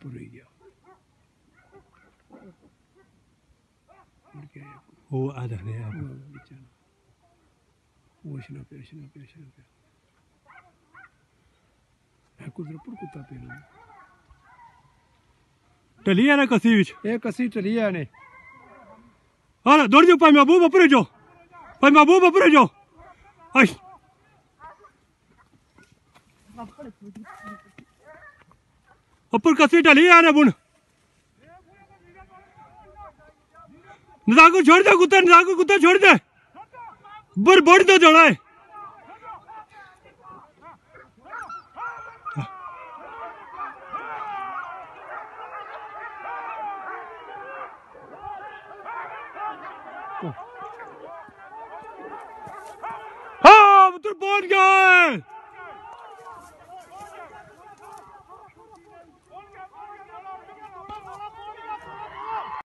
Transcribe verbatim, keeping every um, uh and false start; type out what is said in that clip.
ऊपर ही गया वो आधा ने ओशना पे ओशना पे ओशना पे है कुदर पर कुत्ता पे टली है ना कसी विच ए कसी टली है ने हां दौड़ जाओ भाई महबूब ऊपर जाओ भाई महबूब ऊपर जाओ आई ऊपर कसी टली है ना बुन नजाको छोड़ दे कुत्ता नजाको कुत्ता छोड़ दे बर बढ़ दो जोड़ा है हाँ तो बोल